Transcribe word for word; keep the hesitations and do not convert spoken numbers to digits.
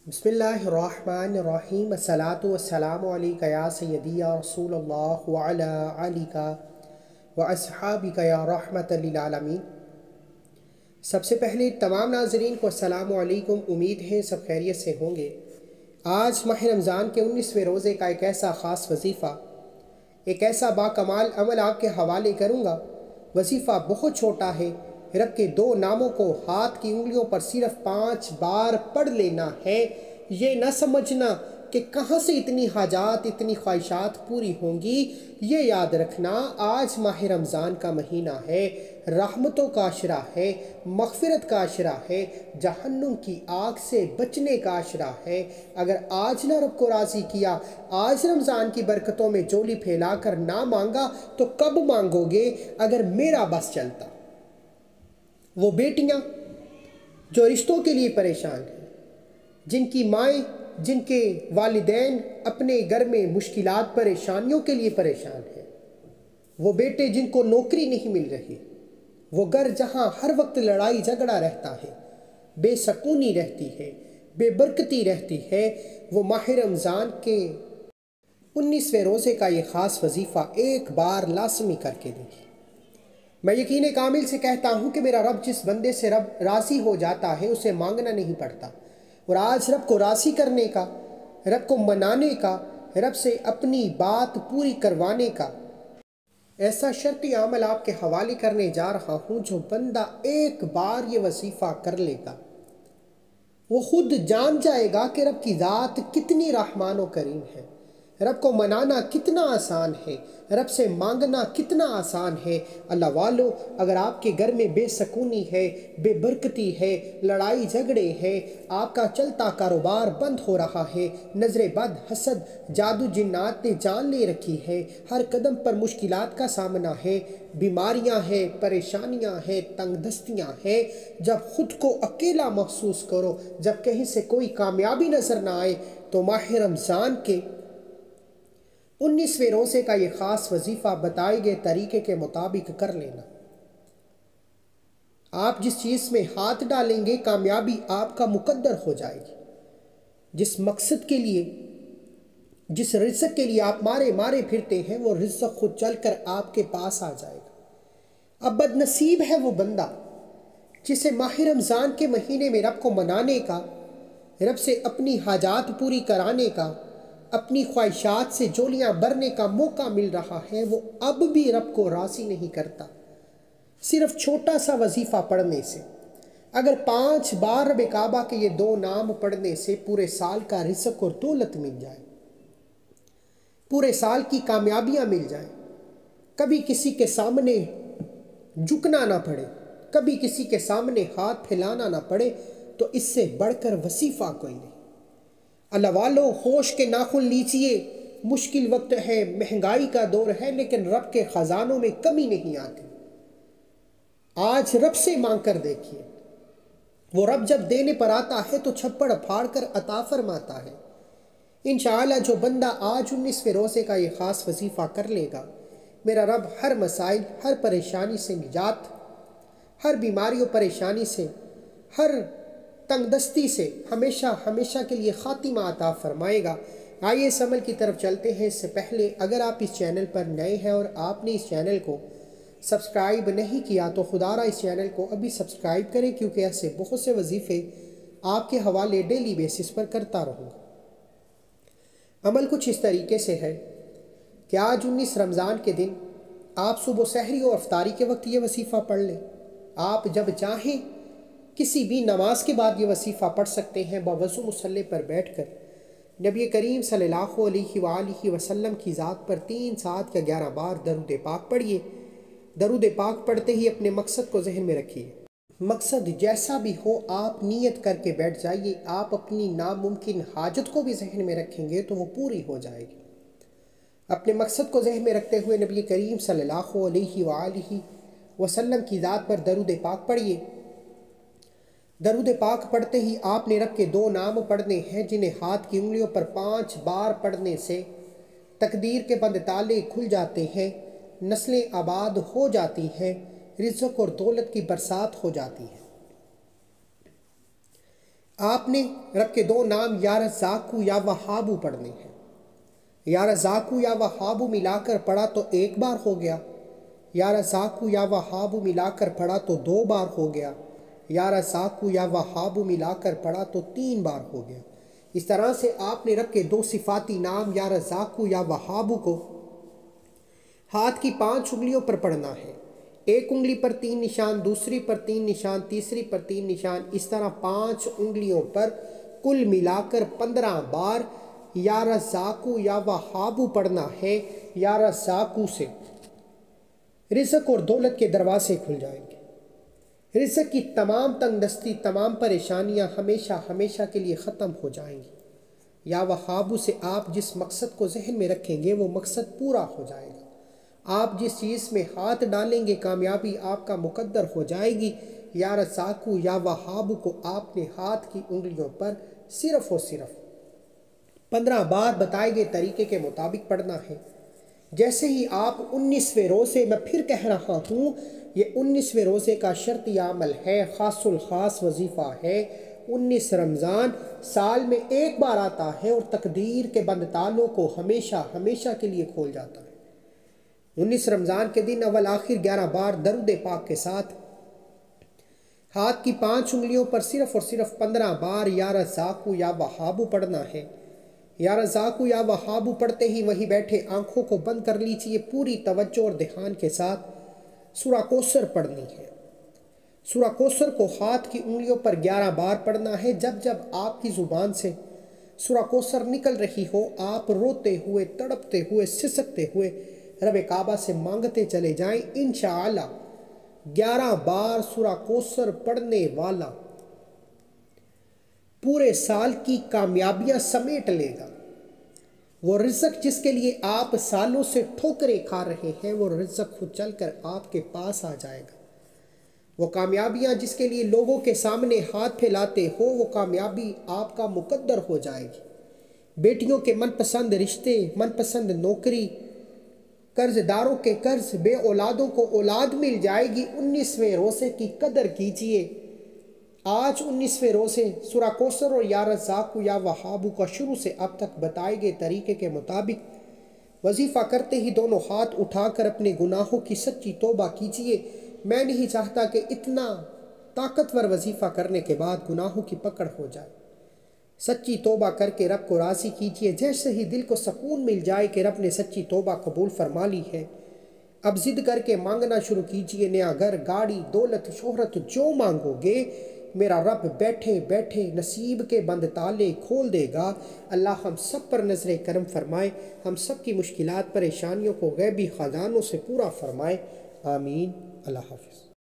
بسم اللہ الرحمن الرحیم الصلاۃ والسلام علیکہ یا سیدی یا رسول اللہ وعلی آلک واصحابک یا رحمت للعالمین۔ سب سے پہلے تمام ناظرین کو السلام علیکم، امید ہے سب خیریت سے ہوں گے۔ آج ماہ رمضان کے انیسویں روزے کا ایک ایسا خاص وظیفہ، ایک ایسا باکمال عمل آپ کے حوالے کروں گا۔ وظیفہ بہت چھوٹا ہے، رب کے دو ناموں کو ہاتھ کی انگلیوں پر صرف پانچ بار پڑھ لینا ہے۔ یہ نہ سمجھنا کہ کہاں سے اتنی حاجات اتنی خواہشات پوری ہوں گی، یہ یاد رکھنا آج ماہ رمضان کا مہینہ ہے، رحمتوں کا عشرہ ہے، مغفرت کا عشرہ ہے، جہنم کی آگ سے بچنے کا عشرہ ہے۔ اگر آج نہ رب کو راضی کیا، آج رمضان کی برکتوں میں جولی پھیلا کر نہ مانگا تو کب مانگو گے اگر میرا بس چلتا؟ وہ بیٹیاں جو رشتوں کے لیے پریشان ہیں، جن کی مائیں، جن کے والدین اپنے گھر میں مشکلات پریشانیوں کے لیے پریشان ہیں، وہ بیٹے جن کو نوکری نہیں مل رہی، وہ گھر جہاں ہر وقت لڑائی جھگڑا رہتا ہے، بے سکونی رہتی ہے، بے برکتی رہتی ہے، وہ ماہ رمضان کے انیسویں روزے کا یہ خاص وظیفہ ایک بار لازمی کر کے دیکھیں۔ میں یقین کامل سے کہتا ہوں کہ میرا رب جس بندے سے رب راضی ہو جاتا ہے اسے مانگنا نہیں پڑتا، اور آج رب کو راضی کرنے کا، رب کو منانے کا، رب سے اپنی بات پوری کروانے کا ایسا شرطی عمل آپ کے حوالے کرنے جا رہا ہوں۔ جو بندہ ایک بار یہ وظیفہ کر لے گا، وہ خود جان جائے گا کہ رب کی ذات کتنی رحمان و کریم ہے، رب کو منانا کتنا آسان ہے، رب سے مانگنا کتنا آسان ہے۔ اللہ والو، اگر آپ کے گھر میں بے سکونی ہے، بے برکتی ہے، لڑائی جھگڑے ہیں، آپ کا چلتا کاروبار بند ہو رہا ہے، نظر بد، حسد، جادو جنات نے جان لے رکھی ہے، ہر قدم پر مشکلات کا سامنا ہے، بیماریاں ہیں، پریشانیاں ہیں، تنگ دستیاں ہیں، جب خود کو اکیلا محسوس کرو، جب کہیں سے کوئی کامیابی نظر نہ آئے، تو ماہ رمضان کے انیسویں روزے کا یہ خاص وظیفہ بتائے گئے طریقے کے مطابق کر لینا۔ آپ جس چیز میں ہاتھ ڈالیں گے، کامیابی آپ کا مقدر ہو جائے گی۔ جس مقصد کے لیے، جس رزق کے لیے آپ مارے مارے پھرتے ہیں، وہ رزق خود چل کر آپ کے پاس آ جائے گا۔ اب بد نصیب ہے وہ بندہ جسے ماہ رمضان کے مہینے میں رب کو منانے کا، رب سے اپنی حاجات پوری کرانے کا، اپنی خواہشات سے جولیاں بھرنے کا موقع مل رہا ہے، وہ اب بھی رب کو راضی نہیں کرتا۔ صرف چھوٹا سا وظیفہ پڑھنے سے، اگر پانچ بار رب کعبہ کے یہ دو نام پڑھنے سے پورے سال کا رزق اور دولت مل جائے، پورے سال کی کامیابیاں مل جائیں، کبھی کسی کے سامنے جھکنا نہ پڑے، کبھی کسی کے سامنے ہاتھ پھیلانا نہ پڑے، تو اس سے بڑھ کر وظیفہ کوئی نہیں۔ اللہ والو، ہوش کے ناخن لیجئے، مشکل وقت ہے، مہنگائی کا دور ہے، لیکن رب کے خزانوں میں کمی نہیں آتی۔ آج رب سے مانگ کر دیکھیے، وہ رب جب دینے پر آتا ہے تو چھپڑ پھاڑ کر عطا فرماتا ہے۔ انشاءاللہ جو بندہ آج انیسویں روزے کا یہ خاص وظیفہ کر لے گا، میرا رب ہر مسائل، ہر پریشانی سے نجات، ہر بیماری و پریشانی سے، ہر تنگ دستی سے ہمیشہ ہمیشہ کے لیے خاتمہ عطا فرمائے گا۔ آئیے اس عمل کی طرف چلتے ہیں۔ اس سے پہلے اگر آپ اس چینل پر نئے ہیں اور آپ نے اس چینل کو سبسکرائب نہیں کیا تو خدا را اس چینل کو ابھی سبسکرائب کریں، کیونکہ ایسے بہت سے وظیفے آپ کے حوالے ڈیلی بیسس پر کرتا رہوں گا۔ عمل کچھ اس طریقے سے ہے کہ آج انیس رمضان کے دن آپ صبح سحری اور افطاری کے وقت یہ وظیفہ پڑھ لیں۔ آپ جب چاہیں کسی بھی نماز کے بعد یہ وظیفہ پڑھ سکتے ہیں، باوضو مصلی پر بیٹھ کر نبی کریم صلی اللہ علیہ وآلہ وسلم کی ذات پر تین سات یا گیارہ بار درود پاک پڑھیے۔ درود پاک پڑھتے ہی اپنے مقصد کو ذہن میں رکھیے۔ مقصد جیسا بھی ہو، آپ نیت کر کے بیٹھ جائیے۔ آپ اپنی ناممکن حاجت کو بھی ذہن میں رکھیں گے تو وہ پوری ہو جائے گی۔ اپنے مقصد کو ذہن میں رکھتے ہوئے نبی کریم صلی اللہ علیہ وآلہ وسلم کی ذات پر درود پاک پڑھیے۔ درود پاک پڑھتے ہی آپ نے رب کے دو نام پڑھنے ہیں، جنہیں ہاتھ کی انگلیوں پر پانچ بار پڑھنے سے تقدیر کے بند تالے کھل جاتے ہیں، نسلیں آباد ہو جاتی ہیں، رزق اور دولت کی برسات ہو جاتی ہے۔ آپ نے رب کے دو نام یا رزاقو یا وہابو پڑھنے ہیں۔ یا رزاقو یا وہابو ملا کر پڑھا تو ایک بار ہو گیا، یا رزاقو یا وہابو ملا کر پڑھا تو دو بار ہو گیا، یا رزاقو یا وہابو ملا کر پڑھا تو تین بار ہو گیا۔ اس طرح سے آپ نے رب کے دو صفاتی نام یا رزاقو یا وہابو کو ہاتھ کی پانچ انگلیوں پر پڑھنا ہے۔ ایک انگلی پر تین نشان، دوسری پر تین نشان، تیسری پر تین نشان، اس طرح پانچ انگلیوں پر کل ملا کر پندرہ بار یا رزاقو یا وہابو پڑھنا ہے۔ یا رزاقو سے رزق اور دولت کے دروازے کھل جائیں گے، رزق کی تمام تنگ دستی، تمام پریشانیاں ہمیشہ ہمیشہ کے لیے ختم ہو جائیں گی۔ یا وہابو سے آپ جس مقصد کو ذہن میں رکھیں گے وہ مقصد پورا ہو جائے گا۔ آپ جس چیز میں ہاتھ ڈالیں گے کامیابی آپ کا مقدر ہو جائے گی۔ یا رزاقو یا وہابو کو آپ نے ہاتھ کی انگلیوں پر صرف اور صرف پندرہ بار بتائے گئے طریقے کے مطابق پڑھنا ہے۔ جیسے ہی آپ انیسویں روزے، میں پھر کہہ رہا ہوں یہ انیسویں روزے کا شرطی عمل ہے، خاص الخاص وظیفہ ہے۔ انیس رمضان سال میں ایک بار آتا ہے اور تقدیر کے بند تالوں کو ہمیشہ ہمیشہ کے لیے کھول جاتا ہے۔ انیس رمضان کے دن اول آخر گیارہ بار درود پاک کے ساتھ ہاتھ کی پانچ انگلیوں پر صرف اور صرف پندرہ بار یا رزاقو یا وہابو پڑھنا ہے۔ یا رزاقو یا وہابو پڑھتے ہی وہیں بیٹھے آنکھوں کو بند کر لیجئے، پوری توجہ اور دھیان کے ساتھ سورہ کوثر پڑھنی ہے۔ سورہ کوثر کو ہاتھ کی انگلیوں پر گیارہ بار پڑھنا ہے۔ جب جب آپ کی زبان سے سورہ کوثر نکل رہی ہو آپ روتے ہوئے، تڑپتے ہوئے، سسکتے ہوئے رب کعبہ سے مانگتے چلے جائیں۔ انشاءاللہ گیارہ بار سورہ کوثر پڑھنے والا پورے سال کی کامیابیاں سمیٹ لے گا۔ وہ رزق جس کے لیے آپ سالوں سے ٹھوکریں کھا رہے ہیں وہ رزق خود چل کر آپ کے پاس آ جائے گا۔ وہ کامیابیاں جس کے لیے لوگوں کے سامنے ہاتھ پھیلاتے ہو وہ کامیابی آپ کا مقدر ہو جائے گی۔ بیٹیوں کے من پسند رشتے، من پسند نوکری، قرض داروں کے قرض، بے اولادوں کو اولاد مل جائے گی۔ انیسویں روزے کی قدر کیجئے۔ آج انیسویں روزے سورہ کوثر اور یا رزاقو یا وہابو کا شروع سے اب تک بتائے گئے طریقے کے مطابق وظیفہ کرتے ہی دونوں ہاتھ اٹھا کر اپنے گناہوں کی سچی توبہ کیجئے۔ میں نہیں چاہتا کہ اتنا طاقتور وظیفہ کرنے کے بعد گناہوں کی پکڑ ہو جائے۔ سچی توبہ کر کے رب کو راضی کیجئے۔ جیسے ہی دل کو سکون مل جائے کہ رب نے سچی توبہ قبول فرما لی ہے، اب ضد کر کے مانگنا شروع کیجئے۔ نیا گھر، گاڑی، دولت، شہرت جو مانگو گے میرا رب بیٹھے بیٹھے نصیب کے بند تالے کھول دے گا۔ اللہ ہم سب پر نظر کرم فرمائے، ہم سب کی مشکلات پریشانیوں کو غیبی خزانوں سے پورا فرمائے، آمین۔ اللہ حافظ۔